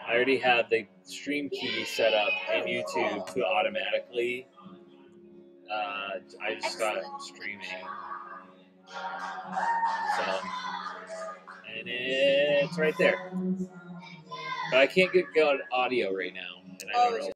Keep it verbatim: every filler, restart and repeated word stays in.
I already have the stream key set up in YouTube to automatically. Uh, I just got streaming. So, and it's right there. But I can't get good audio right now. And I Oh, don't it's know